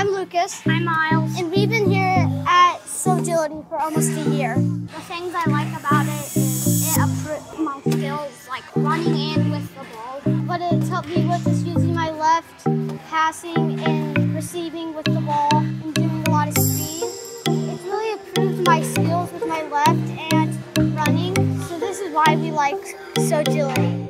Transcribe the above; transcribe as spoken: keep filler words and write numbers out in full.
I'm Lucas. I'm Miles. And we've been here at Sogility for almost a year. The things I like about it is it improved my skills, like running in with the ball. What it's helped me with is using my left, passing and receiving with the ball, and doing a lot of speed. It's really improved my skills with my left and running, so this is why we like Sogility.